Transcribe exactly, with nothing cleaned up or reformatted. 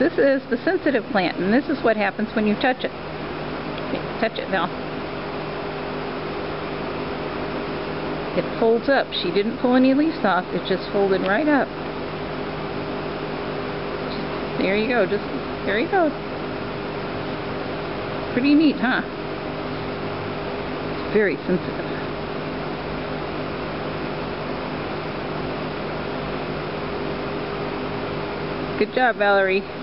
This is the sensitive plant, and this is what happens when you touch it. Okay, touch it, Val. It folds up. She didn't pull any leaves off. It just folded right up. Just, there you go. Just there you go. Pretty neat, huh? It's very sensitive. Good job, Vallarie.